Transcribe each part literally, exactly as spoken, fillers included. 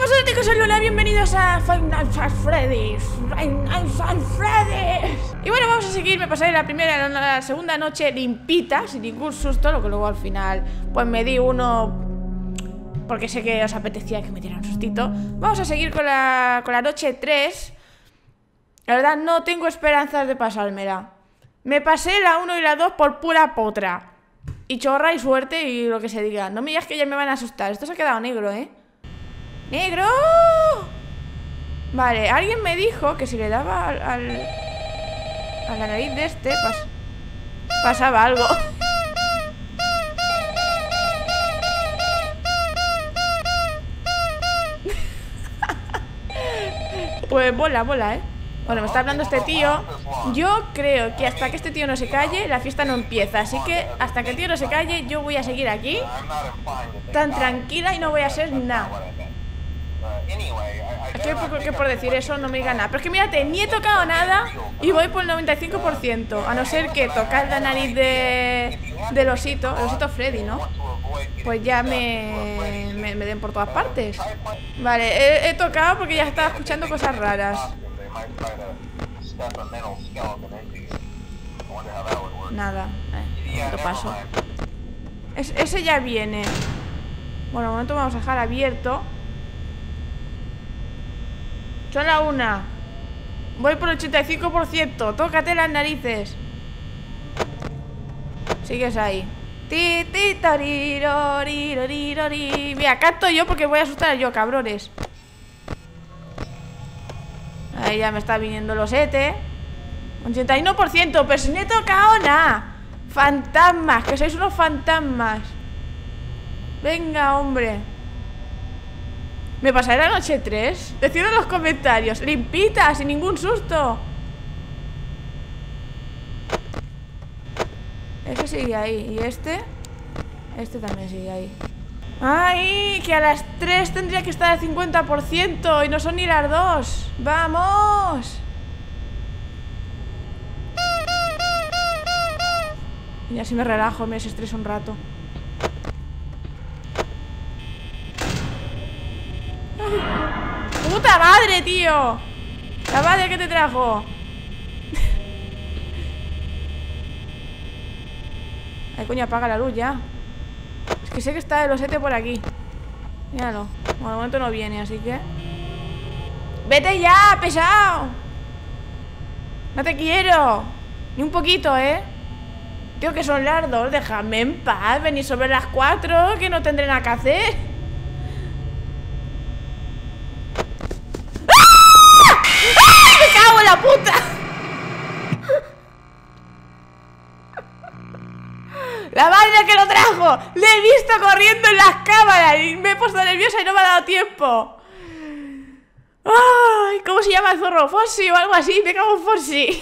Hola chicos, soy Lola, bienvenidos a Five Nights at Freddy's. Five Nights at Freddy's. Y bueno, vamos a seguir, me pasaré la primera, la segunda noche limpita, sin ningún susto, lo que luego al final pues me di uno porque sé que os apetecía que me diera un sustito. Vamos a seguir con la, con la noche tres. La verdad no tengo esperanzas de pasármela. Me pasé la uno y la dos por pura potra. Y chorra y suerte y lo que se diga. No me digas que ya me van a asustar. Esto se ha quedado negro, ¿eh? ¡Negro! Vale, alguien me dijo que si le daba al... al a la nariz de este pas, pasaba algo. Pues bola, bola, ¿eh? Bueno, me está hablando este tío. Yo creo que hasta que este tío no se calle, la fiesta no empieza. Así que hasta que el tío no se calle, yo voy a seguir aquí tan tranquila y no voy a hacer nada. Es que por, que por decir eso no me diga nada. Pero es que mírate, ni he tocado nada y voy por el noventa y cinco por ciento. A no ser que tocar la nariz de del osito, el osito Freddy, ¿no? Pues ya me, me, me den por todas partes. Vale, he, he tocado porque ya estaba escuchando cosas raras. Nada, eh, otro paso. Es, ese ya viene. Bueno, de momento vamos a dejar abierto. Son la una. Voy por el ochenta y cinco por ciento. Tócate las narices. Sigues ahí. Ti, ti, tariro, riro, riro, ri. Mira, canto yo porque voy a asustar yo, cabrones. Ahí ya me está viniendo los ete. ochenta y uno por ciento, pero si no he tocado nada. Fantasmas, que sois unos fantasmas. Venga, hombre. ¿Me pasaré la noche tres? Decidlo en los comentarios. Limpita, sin ningún susto. Ese sigue ahí. ¿Y este? Este también sigue ahí. ¡Ay! Que a las tres tendría que estar al cincuenta por ciento y no son ni las dos. ¡Vamos! Y así me relajo, me desestreso un rato. ¡Puta madre, tío! La madre que te trajo. Ay, coño, apaga la luz ya. Es que sé que está el osete por aquí. Míralo. Bueno, de momento no viene, así que... ¡Vete ya, pesado! No te quiero. Ni un poquito, ¿eh? Tío, que son las dos. Déjame en paz. Venir sobre las cuatro, que no tendré nada que hacer. ¡La puta! La madre que lo trajo. Le he visto corriendo en las cámaras y me he puesto nerviosa y no me ha dado tiempo. Ay, ¿cómo se llama el zorro? Fossi o algo así. Me cago en Fossi.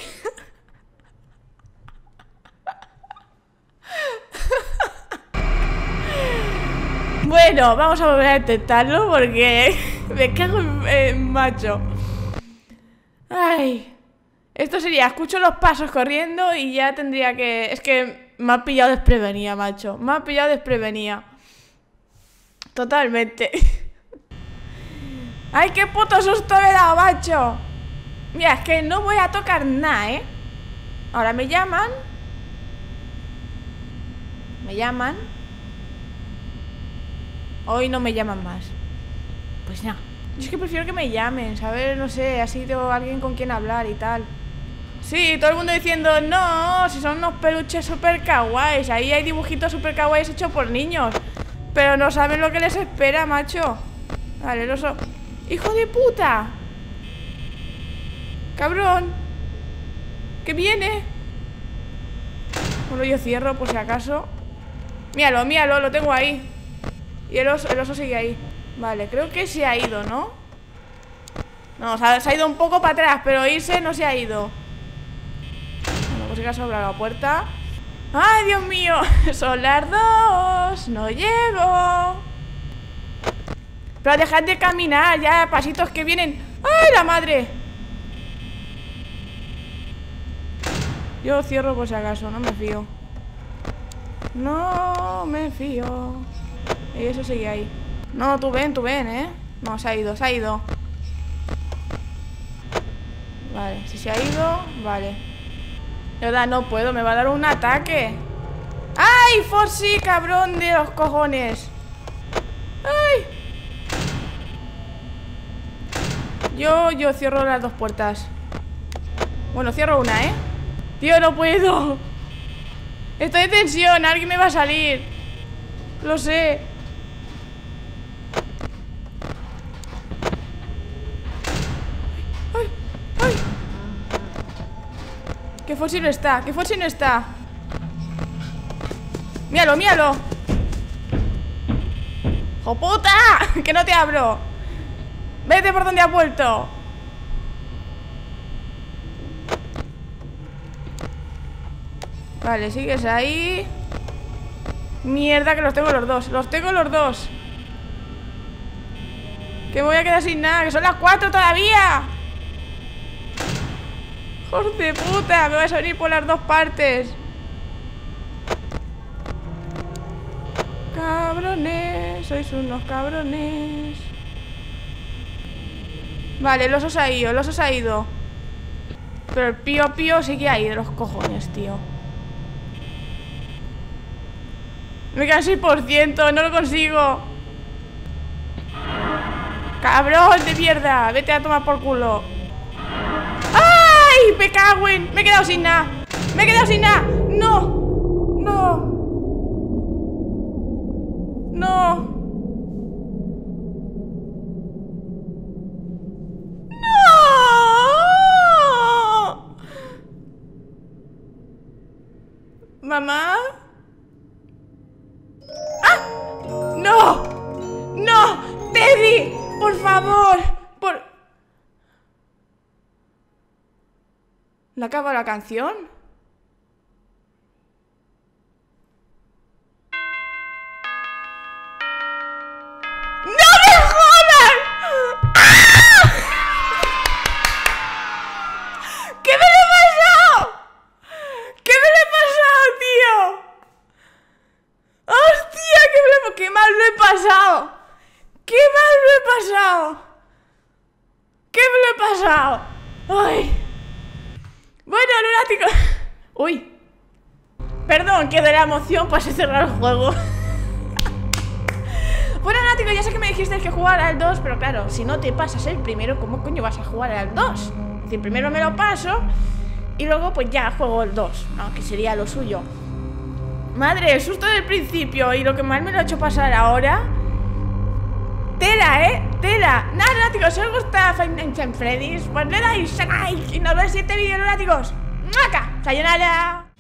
Bueno, vamos a volver a intentarlo porque me cago en, en macho. Ay, esto sería, escucho los pasos corriendo y ya tendría que... Es que me ha pillado desprevenida, macho. Me ha pillado desprevenida. Totalmente. Ay, qué puto susto me he dado, macho. Mira, es que no voy a tocar nada, ¿eh? Ahora me llaman. Me llaman. Hoy no me llaman más. Pues nada. Yo es que prefiero que me llamen, ¿sabes? No sé, así tengo alguien con quien hablar y tal. Sí, todo el mundo diciendo, no, si son unos peluches super kawaiis. Ahí hay dibujitos super kawaiis hechos por niños. Pero no saben lo que les espera, macho. Vale, el oso. ¡Hijo de puta! ¡Cabrón! ¿Qué viene? Bueno, yo cierro por si acaso. Míralo, míralo, lo tengo ahí. Y el oso, el oso sigue ahí. Vale, creo que se ha ido, ¿no? No, se ha, se ha ido un poco para atrás, pero irse no se ha ido. Bueno, pues si acaso abra la puerta. ¡Ay, Dios mío! Son las dos. No llego. Pero dejad de caminar ya, pasitos que vienen. ¡Ay, la madre! Yo cierro por si acaso, no me fío. No me fío. Y eso sigue ahí. No, tú ven, tú ven, ¿eh? No, se ha ido, se ha ido. Vale, si se ha ido, vale. De verdad, no puedo, me va a dar un ataque. ¡Ay, Foxy, cabrón de los cojones! ¡Ay! Yo, yo cierro las dos puertas. Bueno, cierro una, ¿eh? Tío, no puedo. Estoy en tensión, alguien me va a salir. Lo sé. ¡Ay! ¡Ay! Que Foxy no está, que Foxy no está. Míralo, míralo. ¡Jo puta! Que no te abro. Vete por donde has vuelto. Vale, sigues ahí. Mierda, que los tengo los dos. Los tengo los dos. Que me voy a quedar sin nada. Que son las cuatro todavía. ¡Hijos de puta! Me vas a venir por las dos partes. Cabrones. Sois unos cabrones. Vale, el oso se ha ido. El oso se ha ido. Pero el pío pío sigue ahí de los cojones, tío. Me queda seis por ciento, no lo consigo. Cabrón de mierda. Vete a tomar por culo. ¡Ay! Me cago en... Me he quedado sin nada. Me he quedado sin nada. No. No. No. No. ¿Mamá? ¡No! ¡No! ¡Teddy! ¡Por favor! ¡Por... ¿No acaba la canción? ¡No me jodas! ¡Ah! ¿Qué me le ha pasado? ¿Qué me le ha pasado, tío? ¡Hostia! ¡Qué, me... ¡Qué mal lo he pasado! ¡Qué mal lo he pasado! ¿Qué me lo he pasado? ¡Ay! Bueno, lunático. Uy. Perdón, que de la emoción pasé a cerrar el juego. Bueno, lunático, ya sé que me dijiste que jugar al dos, pero claro, si no te pasas el primero, ¿cómo coño vas a jugar al dos? Es decir, primero me lo paso y luego pues ya juego el dos, ¿no? Que sería lo suyo. Madre, el susto del principio y lo que más me lo ha hecho pasar ahora. Tela, ¿eh? Tela. Nada, lunáticos, si os gusta Five Nights at Freddy's, pues le dais a like y nos vemos en el siguiente vídeo, lunáticos. ¡Maca! ¡Sayonara!